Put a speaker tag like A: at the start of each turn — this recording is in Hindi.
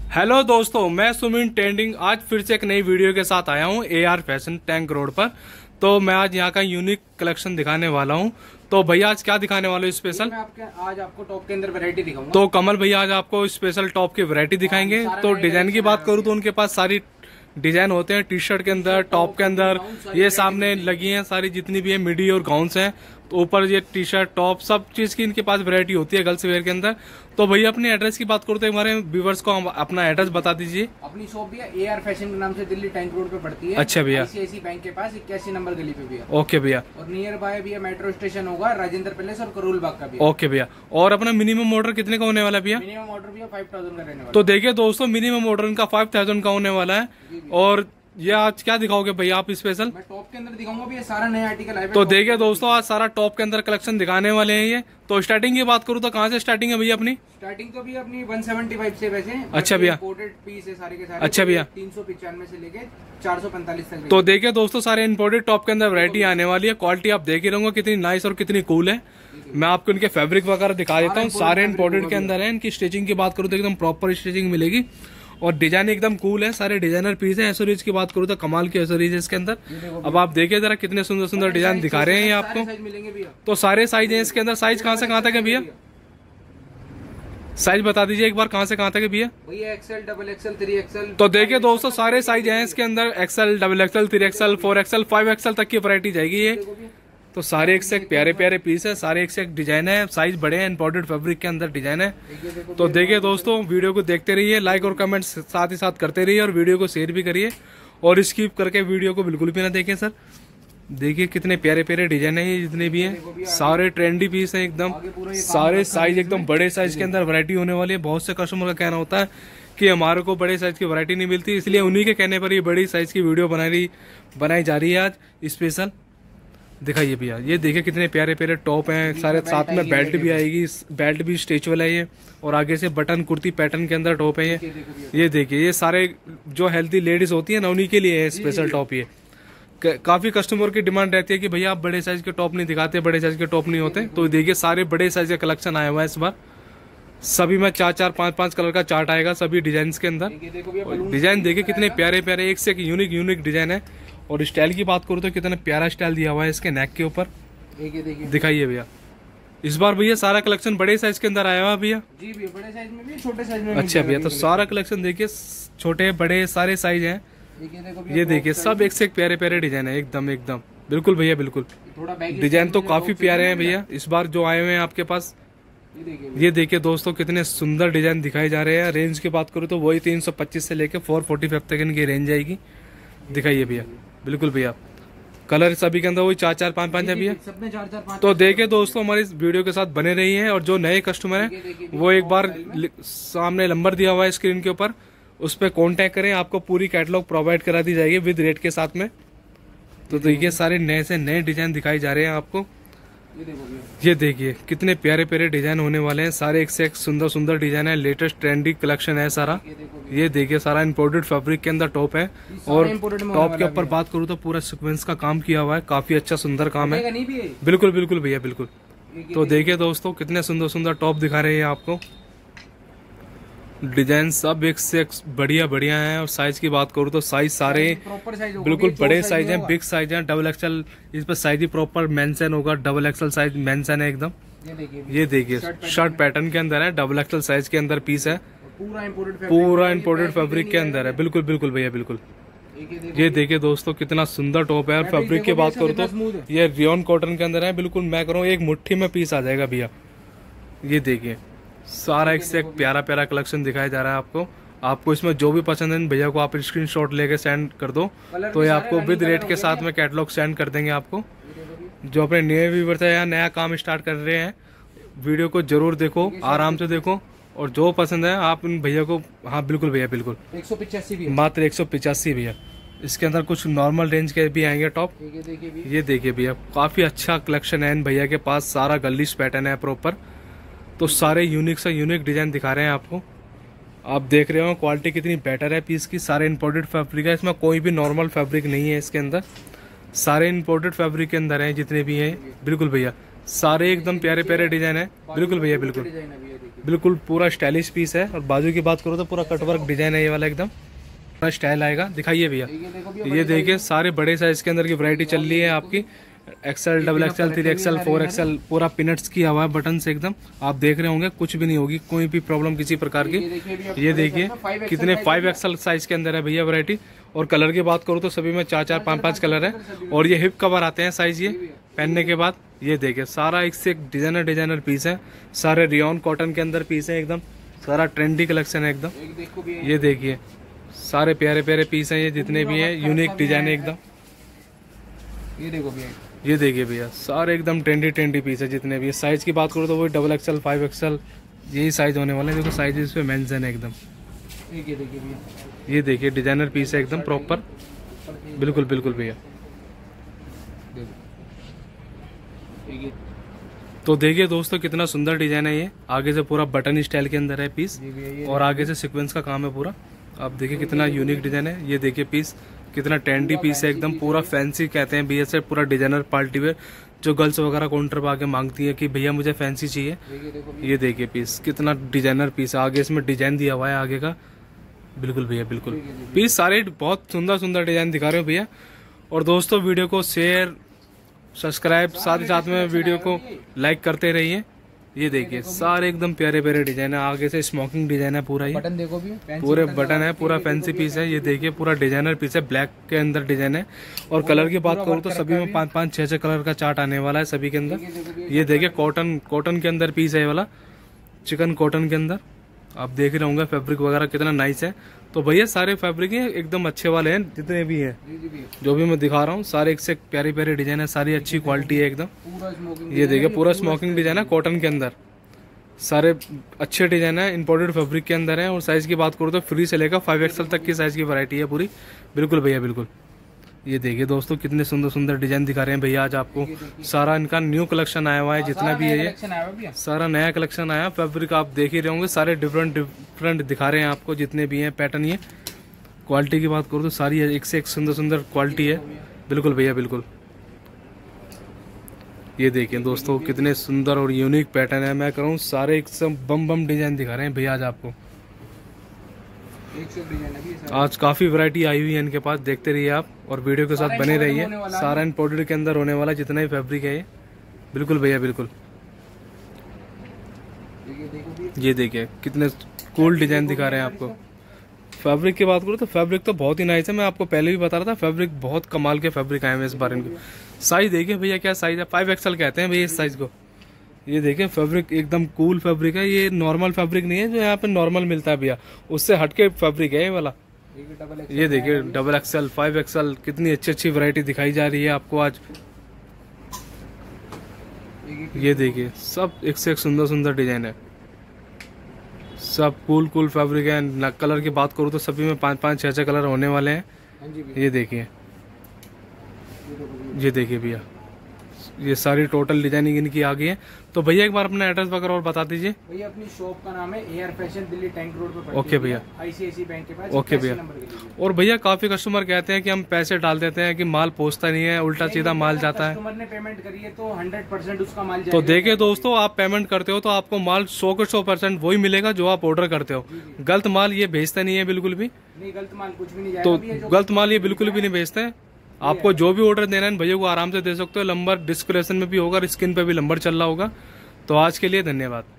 A: हेलो दोस्तों, मैं सुमिन ट्रेंडिंग आज फिर से एक नई वीडियो के साथ आया हूँ AR फैशन टैंक रोड पर। तो मैं आज यहाँ का यूनिक कलेक्शन दिखाने वाला हूँ। तो भैया आज क्या दिखाने वाले हो स्पेशल?
B: आज आपको टॉप के अंदर वैरायटी दिखाऊंगा।
A: तो कमल भैया आज आपको स्पेशल टॉप की वैरायटी दिखाएंगे। तो डिजाइन की बात करूँ तो उनके पास सारी डिजाइन होते हैं, टी शर्ट के अंदर, टॉप के अंदर। ये सामने लगी हैं सारी जितनी भी है मिडी और गाउन्स हैं। तो ऊपर ये टी शर्ट, टॉप, सब चीज की इनके पास वैरायटी होती है गर्ल्स वेयर के अंदर। तो भैया अपने एड्रेस की बात करते हैं, हमारे व्यूवर्स को अपना एड्रेस बता दीजिए।
B: अपनी शॉप भैया AR फैशन के नाम से दिल्ली टैंक रोड पे पड़ती है।
A: अच्छा भैया।
B: ICICI बैंक के पास 81 नंबर गली पे भैया।
A: ओके भैया।
B: और नियर बाय भैया मेट्रो स्टेशन होगा, राजेंद्र पैलेस और करोल बाग का भी।
A: ओके भैया। और अपना मिनिमम ऑर्डर कितने का होने वाला भैया?
B: मिनिमम ऑर्डर भैया 5000 का रहने वाला।
A: तो देखिए दोस्तों, मिनिमम ऑर्डर इनका 5000 का होने वाला है। और ये आज क्या दिखाओगे भैया आप स्पेशल?
B: मैं टॉप के अंदर दिखाऊंगा भैया, सारा नया आर्टिकल है।
A: तो देखिए दोस्तों, आज सारा टॉप के अंदर कलेक्शन दिखाने वाले हैं ये। तो स्टार्टिंग की बात करूँ तो कहाँ से स्टार्टिंग है भैया अपनी?
B: स्टार्टिंग तो भैया अपनी 175 से वैसे।
A: अच्छा भैया।
B: इंपोर्टेड पीस है सारे के सारे।
A: अच्छा भैया।
B: 395 से लेके 445 तक।
A: तो देखिए दोस्तों, सारे इंपोर्टेड टॉप के अंदर वैरायटी आने वाली है। क्वालिटी आप देख ही रहोगे कितनी नाइस और कितनी कूल है। मैं आपको इनके फैब्रिक वगैरह दिखा देता हूँ। सारे इंपोर्टेड के अंदर है। इनकी स्टिचिंग की बात करूँ तो एकदम प्रॉपर स्टिचिंग मिलेगी और डिजाइन एकदम कूल है। सारे डिजाइनर पीस है। एसोरीज की बात करूँ तो कमाल की एसोरीज है इसके अंदर। अब आप देखिए जरा कितने सुंदर सुंदर डिजाइन दिखा रहे हैं ये आपको। तो सारे साइज है इसके अंदर। साइज कहाँ से कहाँ तक है भैया? साइज बता दीजिए एक बार, कहाँ से कहाँ तक है भैया?
B: भैया XL, XXL, 3XL।
A: तो देखिए दोस्तों, सारे साइज हैं इसके अंदर। XL, XXL, 3XL, 4XL, 5XL तक की वैरायटी जाएगी ये। तो सारे एक से एक प्यारे प्यारे पीस है, सारे एक से एक डिजाइन है। साइज बड़े हैं, इंपोर्टेड फैब्रिक के अंदर डिजाइन है। तो देखिए दोस्तों, वीडियो को देखते रहिए, लाइक और कमेंट साथ ही साथ करते रहिए और वीडियो को शेयर भी करिए। और स्किप करके वीडियो को बिल्कुल भी ना देखें सर। देखिए कितने प्यारे प्यारे डिजाइन है ये जितने भी हैं। सारे ट्रेंडी पीस है एकदम। सारे साइज एकदम बड़े साइज के अंदर वैरायटी होने वाली है। बहुत से कस्टमर का कहना होता है कि हमारे को बड़े साइज की वैरायटी नहीं मिलती, इसलिए उन्हीं के कहने पर ये बड़ी साइज की वीडियो बनाई जा रही है आज स्पेशल। दिखाइए भैया, ये देखिए कितने प्यारे प्यारे टॉप हैं। सारे साथ में बेल्ट भी आएगी, बेल्ट भी स्ट्रेचेबल है ये। और आगे से बटन कुर्ती पैटर्न के अंदर टॉप है ये देखिए, ये सारे जो हेल्थी लेडीज होती है ना उन्हीं के लिए है स्पेशल टॉप ये। काफी कस्टमर की डिमांड रहती है कि भैया आप बड़े साइज के टॉप नहीं दिखाते, बड़े साइज के टॉप नहीं होते। तो देखिए सारे बड़े साइज का कलेक्शन आया हुआ है इस बार। सभी में 4-4, 5-5 कलर का चार्ट आएगा सभी डिजाइन के अंदर। डिजाइन देखिए कितने प्यारे प्यारे, एक से एक यूनिक डिजाइन है। और स्टाइल की बात करूँ तो कितना प्यारा स्टाइल दिया हुआ है इसके नेक के ऊपर। दिखाइए भैया, इस बार भैया सारा कलेक्शन बड़े साइज के अंदर आया हुआ है भैया।
B: जी भैया, बड़े साइज में भी, छोटे साइज में।
A: अच्छा भैया, तो सारा कलेक्शन देखिए, छोटे बड़े सारे साइज हैं। ये देखिए सब एक से एक प्यारे प्यारे डिजाइन है एकदम एकदम। बिल्कुल भैया बिल्कुल, डिजाइन तो काफी प्यारे हैं भैया इस बार जो आए हुए हैं आपके पास। ये देखिए दोस्तों कितने सुंदर डिजाइन दिखाए जा रहे हैं। रेंज की बात करूँ तो वही 325 से लेके 445 तक इनकी रेंज आएगी। दिखाइए भैया, बिल्कुल भैया। कलर सभी के अंदर वही 4-4, 5-5 है भैया। तो देखिए दोस्तों, हमारी इस वीडियो के साथ बने रहिए। और जो नए कस्टमर हैं वो एक बार सामने नंबर दिया हुआ है स्क्रीन के ऊपर, उस पर कॉन्टेक्ट करें, आपको पूरी कैटलॉग प्रोवाइड करा दी जाएगी विद रेट के साथ में। तो देखिए सारे नए से नए डिजाइन दिखाई जा रहे हैं आपको। ये देखिए कितने प्यारे प्यारे डिजाइन होने वाले हैं। सारे एक से एक सुंदर सुंदर डिजाइन है, लेटेस्ट ट्रेंडी कलेक्शन है सारा। ये देखिए सारा इंपोर्टेड फैब्रिक के अंदर टॉप है। और टॉप के ऊपर बात करूँ तो पूरा सीक्वेंस का काम किया हुआ है, काफी अच्छा सुंदर काम है। बिल्कुल बिल्कुल भैया बिल्कुल। तो देखिए दोस्तों कितने सुंदर सुंदर टॉप दिखा रहे हैं आपको। डिजाइन सब एक से एक बढ़िया बढ़िया है। और साइज की बात करूँ तो साइज सारे बिल्कुल बड़े साइज हैं, बिग साइज हैं। XXL इस पर साइज ही प्रॉपर मेंशन होगा, XXL साइज मेंशन है एकदम। ये देखिए शर्ट पैटर्न के अंदर है, XXL साइज के अंदर पीस है, पूरा इंपोर्टेड फैब्रिक के अंदर है। बिल्कुल बिल्कुल भैया बिल्कुल। ये देखिए दोस्तों कितना सुंदर टॉप है। और फैब्रिक की बात करूँ तो ये रियोन कॉटन के अंदर है। बिल्कुल मैं करूँ एक मुट्ठी में पीस आ जाएगा भैया। ये देखिए सारा एक से एक प्यारा प्यारा कलेक्शन दिखाया जा रहा है आपको। आपको इसमें जो भी पसंद है भैया को आप स्क्रीनशॉट लेके सेंड कर दो, तो ये आपको विद रेट के साथ में कैटलॉग सेंड कर देंगे आपको। जो अपने नए व्यूअर्स है या नया काम स्टार्ट कर रहे हैं, वीडियो को जरूर देखो, आराम से देखो। और जो पसंद है आप इन भैया को, हाँ बिल्कुल भैया बिल्कुल,
B: 185
A: मात्र 185 भैया। इसके अंदर कुछ नॉर्मल रेंज के भी आएंगे टॉप। ये देखिए भैया काफी अच्छा कलेक्शन है इन भैया के पास। सारा गर्लिश पैटर्न है प्रॉपर। तो सारे यूनिक से यूनिक डिजाइन दिखा रहे हैं आपको। आप देख रहे हो क्वालिटी कितनी बेटर है पीस की। सारे इंपोर्टेड फैब्रिक है, इसमें कोई भी नॉर्मल फैब्रिक नहीं है इसके अंदर। सारे इंपोर्टेड फैब्रिक के अंदर हैं जितने भी हैं। बिल्कुल भैया सारे एकदम प्यारे प्यारे डिजाइन है। बिल्कुल भैया बिल्कुल
B: डिजाइन है भैया, देखिए
A: बिल्कुल पूरा स्टाइलिश पीस है। और बाजू की बात करो तो पूरा कटवर्क डिजाइन है ये वाला, एकदम पूरा स्टाइल आएगा। दिखाइए भैया,
B: देखिए, देखो भैया,
A: ये देखिए सारे बड़े साइज के अंदर की वैरायटी चल रही है आपकी। XL, double XL, 3XL, 4XL, पूरा पिनट्स किया हुआ है बटन से एकदम। आप देख रहे होंगे कुछ भी नहीं होगी, कोई भी प्रॉब्लम किसी प्रकार की। ये देखिए कितने 5XL साइज के अंदर है भैया वैरायटी। और कलर की बात करूँ तो सभी में 4-4, 5-5 कलर है। और ये हिप कवर आते हैं साइज ये पहनने के बाद। ये देखिए सारा एक से एक डिजाइनर पीस है। सारे रियॉन कॉटन के अंदर पीस है एकदम, सारा ट्रेंडी कलेक्शन है एकदम। ये देखिए सारे प्यारे प्यारे पीस हैं ये जितने भी हैं, यूनिक डिजाइन है एकदम।
B: ये देखो भैया,
A: ये देखिए भैया सारे एकदम ट्रेंडी पीस है जितने भी। साइज की बात करो तो वही डबल एक्सएल, 5XL यही साइज होने वाले हैं। देखो साइज इस पे मेंशन है एकदम।
B: ये देखिए भैया,
A: ये देखिए डिजाइनर पीस है एकदम प्रॉपर। बिल्कुल बिल्कुल भैया।
B: देखिए
A: तो देखिए दोस्तों कितना सुंदर डिजाइन है ये। आगे से पूरा बटन स्टाइल के अंदर है पीस, और आगे से सीक्वेंस का काम है पूरा। आप देखिए कितना यूनिक डिजाइन है। ये देखिए पीस कितना ट्रेंडी पीस है एकदम, पूरा फैंसी कहते हैं भैया से, पूरा डिजाइनर पार्टी वेयर जो गर्ल्स वगैरह काउंटर पर आके मांगती है कि भैया मुझे फैंसी चाहिए। ये देखिए पीस कितना डिजाइनर पीस है, आगे इसमें डिजाइन दिया हुआ है आगे का। बिल्कुल भैया बिल्कुल, पीस सारे बहुत सुंदर डिजाइन दिखा रहे हो भैया। और दोस्तों वीडियो को शेयर, सब्सक्राइब, साथ ही साथ में वीडियो को लाइक करते रहिए। ये देखिए सारे एकदम प्यारे प्यारे डिजाइन है। आगे से स्मोकिंग डिजाइन है पूरा, ये
B: बटन देखो भी,
A: पूरे बटन है, पूरा फैंसी पीस है। ये देखिए पूरा डिजाइनर पीस है, ब्लैक के अंदर डिजाइन है। और कलर की बात करूँ तो सभी में 5-5, 6-6 कलर का चार्ट आने वाला है सभी के अंदर। ये देखिए कॉटन के अंदर पीस है ये वाला, चिकन कॉटन के अंदर। आप देख रहे होंगे फैब्रिक वगैरह कितना नाइस है। तो भैया सारे फैब्रिक हैं एकदम अच्छे वाले हैं जितने भी हैं, जो भी मैं दिखा रहा हूँ सारे एक से प्यारे प्यारे डिजाइन है, सारी अच्छी क्वालिटी है एकदम। ये देखिए पूरा स्मोकिंग डिजाइन है कॉटन के अंदर, सारे अच्छे डिजाइन है, इंपोर्टेड फैब्रिक के अंदर है। और साइज की बात करूँ तो फ्री से लेकर 5XL तक की साइज की वैरायटी है पूरी। बिल्कुल भैया बिल्कुल। ये देखिए दोस्तों कितने सुंदर डिजाइन दिखा रहे हैं भैया आज आपको। सारा इनका न्यू कलेक्शन आया हुआ है जितना भी है ये, सारा नया कलेक्शन आया। फैब्रिक आप देख ही रहे होंगे, सारे डिफरेंट दिखा रहे हैं आपको जितने भी हैं पैटर्न। ये क्वालिटी की बात करूँ तो सारी एक से एक सुंदर क्वालिटी है। बिल्कुल भैया बिल्कुल। ये देखिए दोस्तों कितने सुंदर और यूनिक पैटर्न है। मैं कहूँ सारे एक सब बम डिजाइन दिखा रहे हैं भैया आज आपको। आज काफी वैरायटी आई हुई है इनके पास, देखते रहिए आप और वीडियो के साथ बने रहिए। सारा इंपोर्टेड के अंदर होने वाला जितना भी फैब्रिक है ये। बिल्कुल भैया बिल्कुल। ये देखिए कितने कूल डिजाइन दिखा रहे हैं आपको। फैब्रिक की बात करूँ तो फैब्रिक तो बहुत ही नाइस है। मैं आपको पहले भी बता रहा था फैब्रिक बहुत कमाल के फैब्रिक आए हैं इस बार इनके। साइज देखिए भैया क्या साइज है, 5XL कहते हैं भैया इस साइज को। ये देखिए फैब्रिक एकदम कूल फैब्रिक है, ये नॉर्मल फैब्रिक नहीं है जो यहाँ पे नॉर्मल मिलता है भैया, उससे हटके फैब्रिक है ये वाला। ये देखिए डबल एक्सएल, 5XL कितनी अच्छी वैरायटी दिखाई जा रही है आपको आज। ये देखिए सब एक से एक सुंदर डिजाइन है, सब कूल फैब्रिक है। कलर की बात करूँ तो सभी में 5-5, 6-6 कलर होने वाले हैं। ये देखिए भैया ये सारी टोटल डिजाइनिंग इनकी आ गई है। तो भैया एक बार अपना एड्रेस वगैरह और बता दीजिए।
B: भैया अपनी शॉप का नाम है Air Fashion, Delhi Tank Road पे।
A: ओके भैया,
B: ICICI बैंक के पास।
A: ओके भैया। और भैया काफी कस्टमर कहते हैं कि हम पैसे डाल देते हैं कि माल पहुंचता नहीं है, उल्टा सीधा माल जाता है।
B: कस्टमर ने पेमेंट करी है तो 100% उसका माल जाएगा।
A: तो देखिए दोस्तों आप पेमेंट करते हो तो आपको माल 100 के 100% वही मिलेगा जो आप ऑर्डर करते हो। गलत माल ये भेजते नहीं है बिल्कुल भी।
B: नहीं, गलत माल कुछ भी नहीं जाएगा।
A: तो गलत माल ये बिल्कुल भी नहीं भेजते हैं। आपको जो भी ऑर्डर देना है भैया को आराम से दे सकते हो। नंबर डिस्क्रिप्शन में भी होगा, स्क्रीन पे भी नंबर चल रहा होगा। तो आज के लिए धन्यवाद।